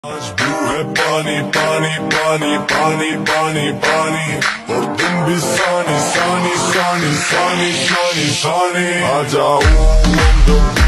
मजबू है पानी पानी पानी पानी पानी पानी और तुम भी सानी सानी सानी सानी सानी सानी आ जाओ